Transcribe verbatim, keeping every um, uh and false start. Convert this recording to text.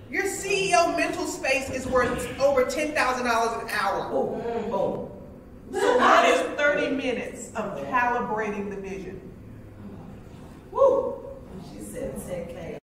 Your C E O mental space is worth over ten thousand dollars an hour. Oh, oh. So what is thirty minutes of calibrating the vision?